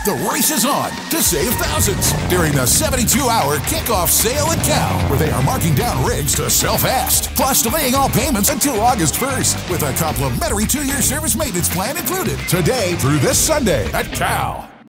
The race is on to save thousands during the 72-hour kickoff sale at Cal, where they are marking down rigs to sell fast, plus delaying all payments until August 1st with a complimentary 2-year service maintenance plan included today through this Sunday at Cal.